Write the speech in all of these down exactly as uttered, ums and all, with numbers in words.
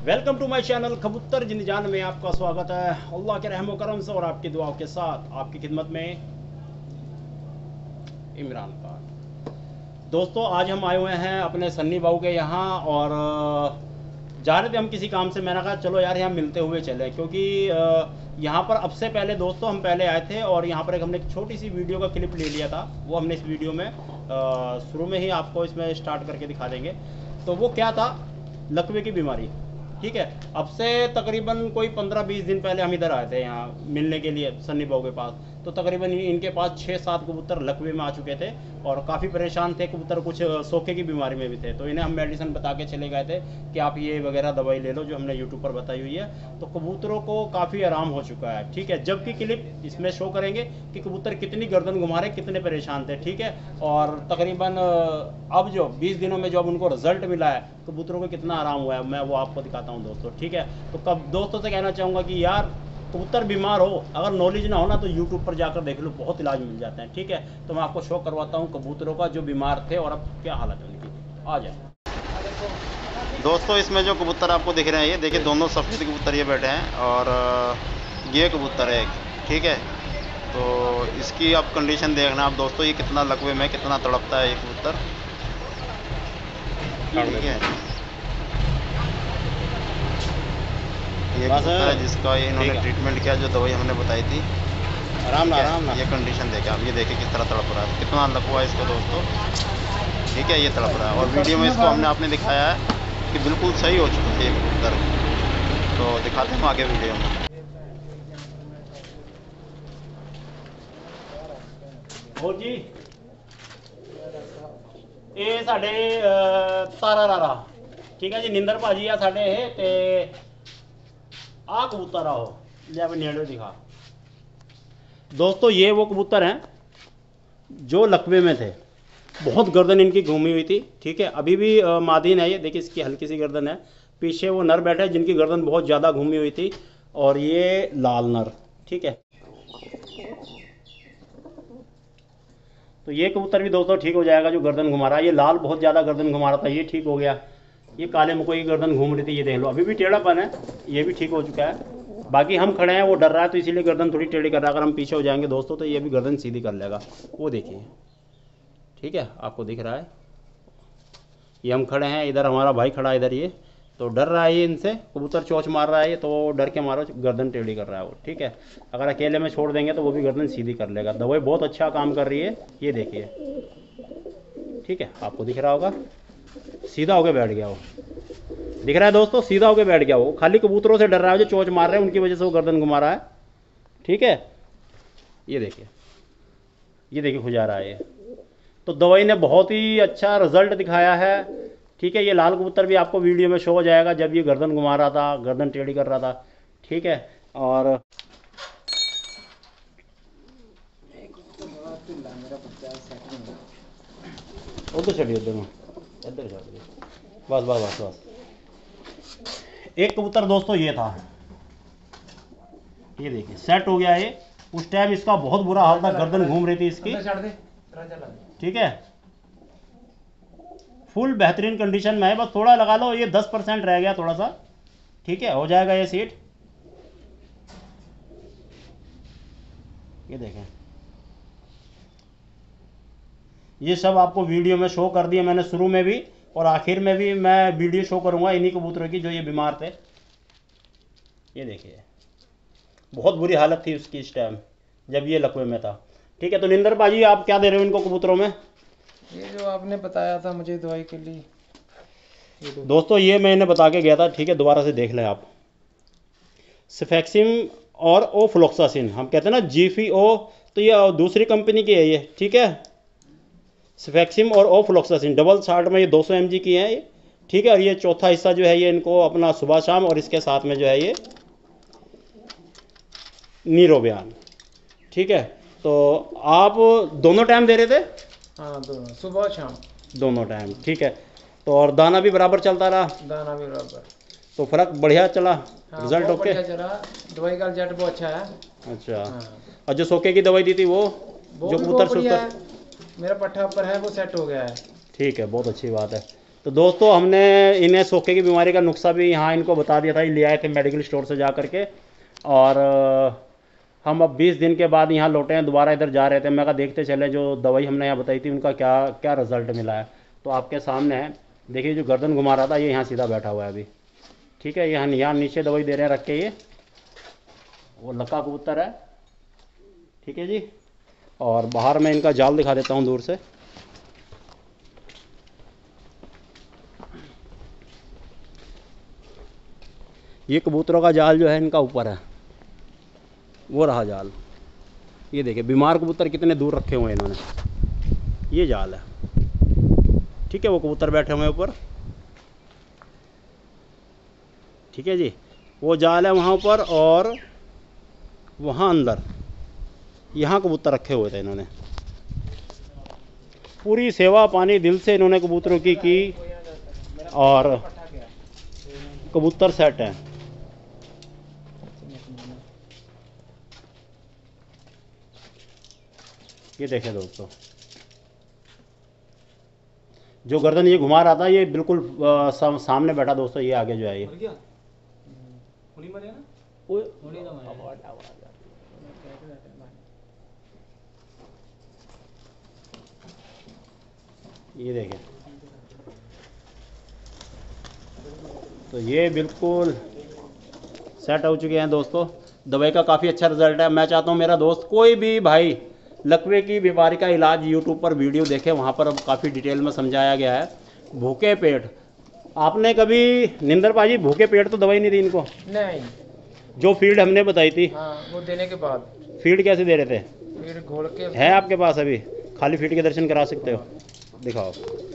Welcome to my channel कबूतर जिंदजान में आपका स्वागत है। अल्लाह के रहमो करम से और आपकी दुआओं के साथ आपकी खिदमत में इमरान खान। दोस्तों आज हम आए हुए हैं अपने सन्नी बाबू के यहाँ और जा रहे थे हम किसी काम से। मैंने कहा चलो यार यहाँ मिलते हुए चले, क्योंकि यहाँ पर अब से पहले दोस्तों हम पहले आए थे और यहाँ पर एक हमने एक छोटी सी वीडियो का क्लिप ले लिया था। वो हमने इस वीडियो में शुरू में ही आपको इसमें स्टार्ट करके दिखा देंगे। तो वो क्या था, लकवे की बीमारी। ठीक है, अब से तकरीबन कोई पंद्रह बीस दिन पहले हम इधर आए थे यहाँ मिलने के लिए सन्नी बाबू के पास। तो तकरीबन इनके पास छः सात कबूतर लकवे में आ चुके थे और काफ़ी परेशान थे कबूतर, कुछ सोखे की बीमारी में भी थे। तो इन्हें हम मेडिसिन बता के चले गए थे कि आप ये वगैरह दवाई ले लो जो हमने यूट्यूब पर बताई हुई है। तो कबूतरों को काफ़ी आराम हो चुका है। ठीक है, जबकि क्लिप इसमें शो करेंगे कि कबूतर कितनी गर्दन घुमा रहे, कितने परेशान थे। ठीक है, और तकरीबन अब जो बीस दिनों में जो अब उनको रिजल्ट मिला है कबूतरों को कितना आराम हुआ है, मैं वो आपको दिखाता हूँ दोस्तों। ठीक है, तो कब दोस्तों से कहना चाहूँगा कि यार कबूतर बीमार हो, अगर नॉलेज ना हो ना तो यूट्यूब पर जाकर देख लो, बहुत इलाज मिल जाते हैं। ठीक है, तो मैं आपको शो करवाता हूँ कबूतरों का जो बीमार थे और अब क्या हालत है उनकी। आ जाए दोस्तों, इसमें जो कबूतर आपको दिख रहे हैं, ये देखिए दोनों सफ़ेद कबूतर ये बैठे हैं और ये कबूतर है एक। ठीक है, तो इसकी आप कंडीशन देखना आप दोस्तों, ये कितना लकवे में कितना तड़पता है ये कबूतर। ठीक है, ये कबूतर है जिसका ये इन्होंने ट्रीटमेंट किया, जो दवाई हमने बताई थी। आराम ना आराम ना। ये कंडीशन देखे आप, ये देखिए किस तरह तड़प रहा है, कितना लकवा है इसका दोस्तों। ठीक है, ये तड़प रहा है और वीडियो में इसको हमने आपने दिखाया है कि बिल्कुल सही हो चुका है ये कबूतर। तो दिखाते हैं आगे वीडियो में। हो जी, ये साढ़े तारा रारा। ठीक है जी, निंदर भाजी आ साढ़े है ते आ कबूतर आओ ले नेड़े दिखा। दोस्तों ये वो कबूतर हैं जो लकवे में थे, बहुत गर्दन इनकी घूमी हुई थी। ठीक है, अभी भी आ, मादीन है ये, देखिए इसकी हल्की सी गर्दन है। पीछे वो नर बैठे जिनकी गर्दन बहुत ज़्यादा घूमी हुई थी और ये लाल नर। ठीक है, तो ये कबूतर भी दोस्तों ठीक हो जाएगा जो गर्दन घुमा रहा है। ये लाल बहुत ज़्यादा गर्दन घुमा रहा था, ये ठीक हो गया। ये काले मुकोई की गर्दन घूम रही थी, ये देख लो अभी भी टेढ़ापन है, ये भी ठीक हो चुका है। बाकी हम खड़े हैं, वो डर रहा है तो इसीलिए गर्दन थोड़ी टेढ़ी कर रहा है। अगर हम पीछे हो जाएंगे दोस्तों तो ये भी गर्दन सीधी कर लेगा, वो देखिए। ठीक है, आपको दिख रहा है, ये हम खड़े हैं, इधर हमारा भाई खड़ा है इधर, ये तो डर रहा है ये इनसे, कबूतर चोंच मार रहा है ये, तो डर के मारो गर्दन टेढ़ी कर रहा है वो। ठीक है, अगर अकेले में छोड़ देंगे तो वो भी गर्दन सीधी कर लेगा। दवाई बहुत अच्छा काम कर रही है, ये देखिए। ठीक है, आपको दिख रहा होगा, सीधा होके बैठ गया वो, दिख रहा है दोस्तों, सीधा होके बैठ गया वो। खाली कबूतरों से डर रहा है जो चोंच मार रहे हैं, उनकी वजह से वो गर्दन घुमा रहा है। ठीक है, ये देखिए, ये देखिए खुजा रहा है ये। तो दवाई ने बहुत ही अच्छा रिजल्ट दिखाया है। ठीक है, ये लाल कबूतर भी आपको वीडियो में शो हो जाएगा जब ये गर्दन घुमा रहा था, गर्दन टेढ़ी कर रहा था। ठीक है, और उधर चलिए, उधर में इधर चलिए, बस बस बस बस। एक कबूतर दोस्तों ये था, ये देखिए सेट हो गया ये। उस टाइम इसका बहुत बुरा हाल था, गर्दन घूम रही थी इसकी। ठीक है, फुल बेहतरीन कंडीशन में है, बस थोड़ा लगा लो, ये दस परसेंट रह गया थोड़ा सा। ठीक है, हो जाएगा ये सीट। ये देखें, ये सब आपको वीडियो में शो कर दिया मैंने, शुरू में भी और आखिर में भी मैं वीडियो शो करूंगा इन्हीं कबूतरों की जो ये बीमार थे। ये देखिए, बहुत बुरी हालत थी उसकी इस टाइम जब ये लकवे में था। ठीक है, तो निंदर बाजी आप क्या दे रहे हो इनको कबूतरों में? ये जो आपने बताया था मुझे दवाई के लिए, ये दोस्तों ये मैंने बता के गया था। ठीक है, दोबारा से देख लें आप। सेफेक्सिम और ओफ्लोक्सासिन, हम कहते हैं ना जीफी ओ, तो ये दूसरी कंपनी की है ये। ठीक है, सेफेक्सिम और ओफ्लोक्सासिन डबल शार्ट में ये दो सौ एम जी की है ये। ठीक है, और ये चौथा हिस्सा जो है ये इनको अपना सुबह शाम, और इसके साथ में जो है ये नीरोबियान। ठीक है, तो आप दोनों टाइम दे रहे थे? हाँ, दोनों सुबह शाम दोनों टाइम। ठीक है, तो और दाना भी बराबर चलता रहा? दाना भी बराबर। तो फर्क बढ़िया चला? हाँ, रिजल्ट ओके चला, दवाई का रिजल्ट बहुत अच्छा है। अच्छा, हाँ। और जो सोके की दवाई दी थी वो, वो जो भी कबूतर बहुत बढ़िया सुस्तर, है, मेरा पट्ठा ऊपर है वो सेट हो गया है। ठीक है, बहुत अच्छी बात है। तो तो दोस्तों हमने इन्हें सोखे की बीमारी का नुस्खा भी यहाँ इनको बता दिया था, ये ले आए थे मेडिकल स्टोर से जा करके। और अ, हम अब बीस दिन के बाद यहाँ लौटे हैं, दोबारा इधर जा रहे थे। मैं कहा देखते चले जो दवाई हमने यहाँ बताई थी उनका क्या क्या रिजल्ट मिला है। तो आपके सामने है, देखिए जो गर्दन घुमा रहा था ये यहाँ सीधा बैठा हुआ है अभी। ठीक है, यहाँ यहाँ नीचे दवाई दे रहे हैं रख के, ये वो लक्का कबूतर है। ठीक है जी, और बाहर मैं इनका जाल दिखा देता हूँ दूर से। ये कबूतरों का जाल जो है इनका ऊपर है, वो रहा जाल। ये देखिए बीमार कबूतर कितने दूर रखे हुए हैं इन्होंने, ये जाल है। ठीक है, वो कबूतर बैठे हुए हैं ऊपर। ठीक है जी, वो जाल है वहाँ ऊपर, और वहाँ अंदर यहाँ कबूतर रखे हुए थे इन्होंने। पूरी सेवा पानी दिल से इन्होंने कबूतरों की की, और कबूतर सेट हैं। ये देखें दोस्तों, जो गर्दन ये घुमा रहा था ये बिल्कुल आ, सा, सामने बैठा दोस्तों, ये आगे जो है ये ये देखें। तो ये बिल्कुल सेट हो चुके हैं दोस्तों। दवाई का काफ़ी अच्छा रिजल्ट है। मैं चाहता हूँ मेरा दोस्त कोई भी भाई लकवे की बीमारी का इलाज यूट्यूब पर वीडियो देखे, वहाँ पर अब काफ़ी डिटेल में समझाया गया है। भूखे पेट, आपने कभी निंदर पाजी भूखे पेट तो दवाई नहीं दी इनको? नहीं। जो फीड हमने बताई थी, हाँ, वो देने के बाद फीड कैसे दे रहे थे? फिर घोल के है आपके पास अभी? खाली फीड के दर्शन करा सकते हो, दिखाओ।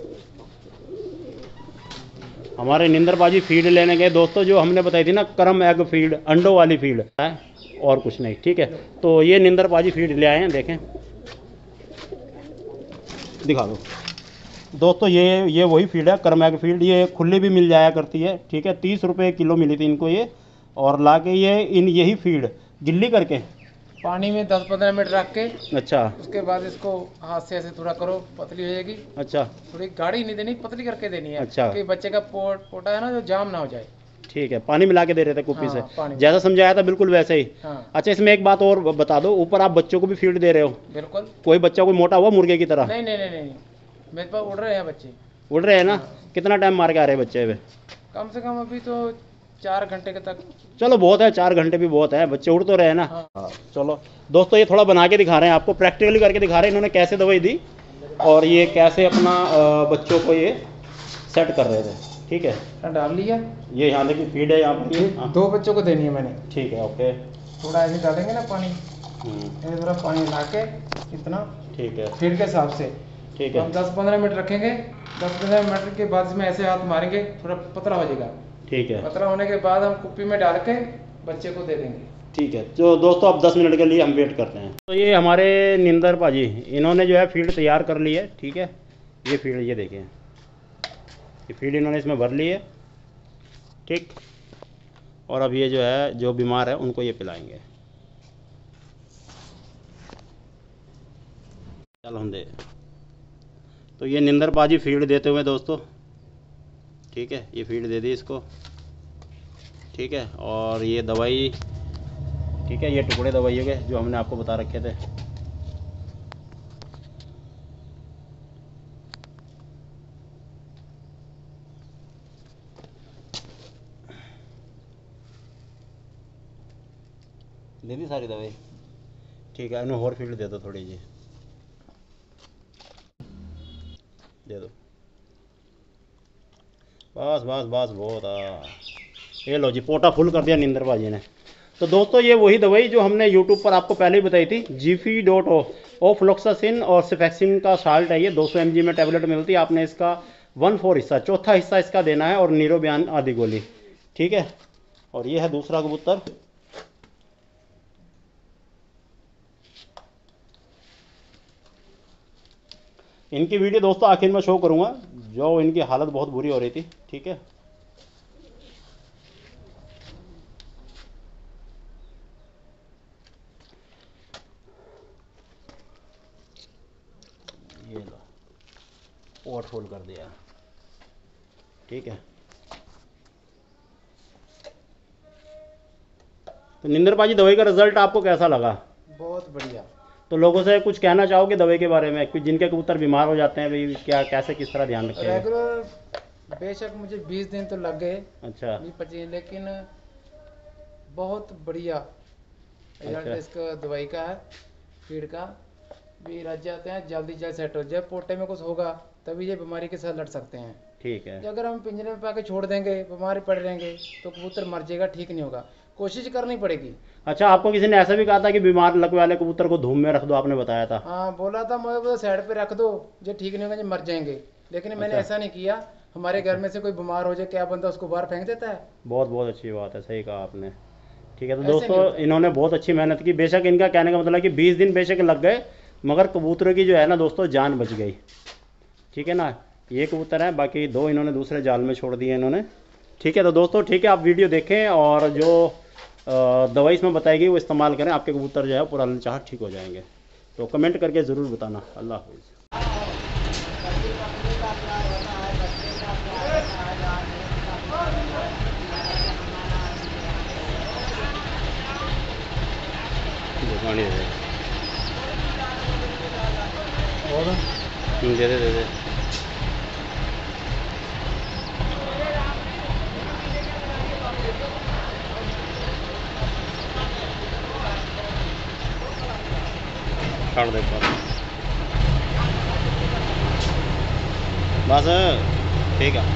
हमारे निंदर बाजी फीड लेने गए दोस्तों, जो हमने बताई थी ना करम एग फीड, अंडों वाली फीड है और कुछ नहीं। ठीक है, तो ये निंदर बाजी फीड ले आए हैं, देखें दिखा दो दोस्तों। ये ये वही फीड है, करम एग फीड। ये खुली भी मिल जाया करती है। ठीक है, तीस रुपये किलो मिली थी इनको ये, और ला के ये इन यही फीड गिल्ली करके पानी में दस पंद्रह मिनट रख के, अच्छा उसके बाद इसको हाथ से ऐसे थोड़ा करो, पतली हो जाएगी। अच्छा थोड़ी गाढ़ी नहीं देनी, पतली करके देनी है। अच्छा। कि बच्चे का पोट पोटा है ना, जो जाम ना हो जाए। ठीक है, पानी मिला के दे रहे थे कुप्पी हाँ, से, पानी जैसा समझाया था बिल्कुल वैसे ही। हाँ, अच्छा, इसमें एक बात और बता दो, ऊपर आप बच्चों को भी फीड दे रहे हो? बिल्कुल। कोई बच्चा कोई मोटा हुआ मुर्गे की तरह? नहीं नहीं नहीं नहीं, मेरे पास उड़ रहे हैं बच्चे। उड़ रहे हैं ना? हाँ। कितना टाइम मार के आ रहे हैं बच्चे? वे कम से कम अभी तो चार घंटे के तक। चलो बहुत है, चार घंटे भी बहुत है, बच्चे उड़ तो रहे हैं ना। हाँ। हाँ, चलो दोस्तों, ये थोड़ा बना के दिखा रहे हैं आपको, प्रैक्टिकली करके दिखा रहे हैं इन्होंने कैसे दवाई दी और ये कैसे अपना अ, बच्चों को ये सेट कर रहे थे। ठीक है, डाल लिया। ये यहाँ देखिए फीड है यहाँ पर ये। हाँ, दो बच्चों को देनी है मैंने। ठीक है, ओके। थोड़ा ऐसे डालेंगे ना पानी, हम्म, ऐसे थोड़ा पानी ला के इतना ठीक है फीड के हिसाब से। ठीक है हम दस पंद्रह मिनट रखेंगे। दस पंद्रह मिनट के बाद इसमें ऐसे हाथ मारेंगे, थोड़ा पतला हो जाएगा। ठीक है पतला होने के बाद हम कुप्पी में डाल के बच्चे को दे देंगे। ठीक है। तो दोस्तों अब दस मिनट के लिए हम वेट करते हैं। तो ये हमारे निंदर पाजी इन्होंने जो है फील्ड तैयार कर ली है। ठीक है, ये फील्ड ये देखिए, ये फील्ड इन्होंने इसमें भर ली है। ठीक, और अब ये जो है जो बीमार है उनको ये पिलाएंगे। चल हम दे। तो ये निंदर पाजी फील्ड देते हुए दोस्तों, ठीक है, ये फील्ड दे दी इसको। ठीक है, और ये दवाई, ठीक है, ये टुकड़े दवाइयों के जो हमने आपको बता रखे थे। दे दी सारी दवाई। ठीक है, इन्हें और फील्ड दे दो थोड़ी जी, दे दो। बस बस बस बहुत आ ये लो जी, पोटा फुल कर दिया निंदर भाजी ने। तो दोस्तों ये वही दवाई जो हमने यूट्यूब पर आपको पहले ही बताई थी, जीफी डॉट ओ ओफ्लोक्सासिन और सिफेक्सिन का साल्ट है ये, दो सौ एम जी में टैबलेट मिलती है। आपने इसका वन फोर हिस्सा, चौथा हिस्सा इसका देना है, और नीरोबियान आदि गोली। ठीक है, और ये है दूसरा कबूतर। इनकी वीडियो दोस्तों आखिर में शो करूंगा, जो इनकी हालत बहुत बुरी हो रही थी। ठीक है, ये लो, पोट फुल कर दिया। ठीक है। तो निंदर पाजी, दवाई का रिजल्ट आपको कैसा लगा? बहुत बढ़िया। तो लोगों से कुछ कहना चाहोगे दवाई के बारे में, कुछ जिनके कबूतर बीमार हो जाते हैं भाई, क्या कैसे किस तरह ध्यान रखें? रेगुलर बेशक मुझे बीस दिन तो लग गए, अच्छा बीस पच्चीस, लेकिन बहुत बढ़िया रिजल्ट अच्छा। इसका दवाई का है, फीड का भी रच जाते हैं, जल्दी जल्दी सेट हो। जब पोटे में कुछ होगा तभी ये बीमारी के साथ लड़ सकते हैं। ठीक है। कि अगर हम पिंजरे में पाके छोड़ देंगे, बीमारी पड़ रहेंगे, तो कबूतर मर जाएगा, ठीक नहीं होगा। कोशिश करनी पड़ेगी। अच्छा, आपको किसी ने ऐसा भी कहा था कि बीमार लकवे वाले कबूतर को धूम में रख दो, आपने बताया था? हाँ, बोला था मैं साइड पे रख दो, ये ठीक नहीं होगा, ये मर जाएंगे, लेकिन मैंने अच्छा। ऐसा नहीं किया। हमारे घर में से कोई बीमार हो जाए, क्या बंदा उसको बाहर फेंक देता है? बहुत बहुत अच्छी बात है, सही कहा आपने। ठीक है। तो ऐसे नहीं दोस्तों, होता। इन्होंने बहुत अच्छी मेहनत की। बेशक इनका कहने का मतलब है कि बीस दिन बेशक लग गए, मगर कबूतरों की जो है ना दोस्तों, जान बच गई। ठीक है ना। ये कबूतर हैं, बाकी दो इन्होंने दूसरे जाल में छोड़ दिए इन्होंने। ठीक है। तो दोस्तों ठीक है, आप वीडियो देखें और जो दवाई इसमें बताई गई वो इस्तेमाल करें, आपके कबूतर जो है पूरा ललचाहट ठीक हो जाएंगे। तो कमेंट करके ज़रूर बताना। अल्लाह हाफ़िज़। पानी दे दे। और दे दे दे दे। काट दे पर बस। ठीक है।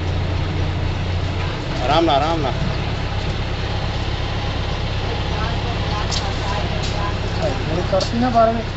आराम ना आराम ना। करती ना बारह में